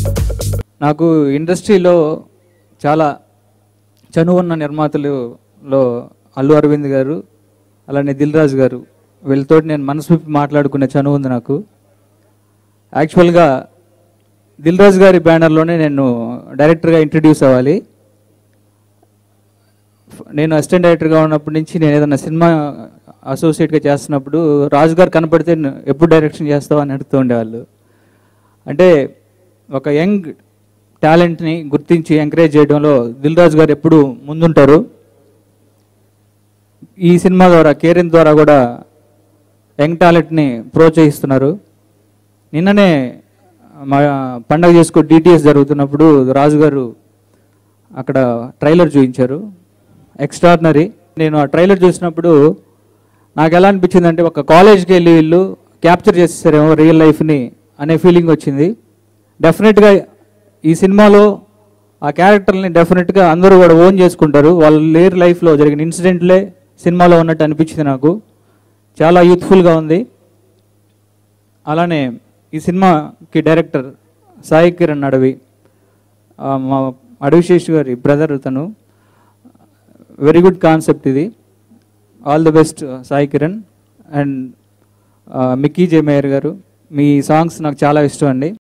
నాకు ఇండస్ట్రీలో చాలా చనువున్న నిర్మాతలలో అల్లు అరవింద్ గారు, అలానే దిల్ రాజు గారు, వీళ్ళతో నేను మనసు విప్పి మాట్లాడుకునే చనువు ఉంది నాకు. యాక్చువల్గా దిల్ రాజు గారి బ్యానర్లోనే నేను డైరెక్టర్గా ఇంట్రడ్యూస్ అవ్వాలి. నేను అసిస్టెంట్ డైరెక్టర్గా ఉన్నప్పటి నుంచి నేను ఏదైనా సినిమా అసోసియేట్గా చేస్తున్నప్పుడు రాజు గారు కనపడితే ఎప్పుడు డైరెక్షన్ చేస్తావు అని అడుగుతూ ఉండేవాళ్ళు. అంటే ఒక యంగ్ టాలెంట్ని గుర్తించి ఎంకరేజ్ చేయడంలో దిల్ రాజు గారు ఎప్పుడు ముందుంటారు. ఈ సినిమా ద్వారా, కేరిన్ ద్వారా కూడా యంగ్ టాలెంట్ని ప్రోత్సహిస్తున్నారు. నిన్ననే మా పండగ చేసుకో డిటిఎస్ జరుగుతున్నప్పుడు రాజు గారు అక్కడ ట్రైలర్ చూపించారు, ఎక్స్ట్రాడినరీ. నేను ఆ ట్రైలర్ చూసినప్పుడు నాకు ఎలా అనిపించింది అంటే, ఒక కాలేజ్కి వెళ్ళి వీళ్ళు క్యాప్చర్ చేసేసారేమో రియల్ లైఫ్ని అనే ఫీలింగ్ వచ్చింది. డెఫినెట్గా ఈ సినిమాలో ఆ క్యారెక్టర్ని డెఫినెట్గా అందరూ కూడా ఓన్ చేసుకుంటారు. వాళ్ళ రియల్ లైఫ్లో జరిగిన ఇన్సిడెంట్లే సినిమాలో ఉన్నట్టు అనిపించింది నాకు. చాలా యూత్ఫుల్గా ఉంది. అలానే ఈ సినిమాకి డైరెక్టర్ సాయి కిరణ్ అడవి, మా అడవిశేష్ గారి బ్రదర్. తను వెరీ గుడ్ కాన్సెప్ట్ ఇది. All the best Sai Kiran. And Mickey J Meyer గారు, మీ సాంగ్స్ నాకు చాలా ఇష్టం అండి.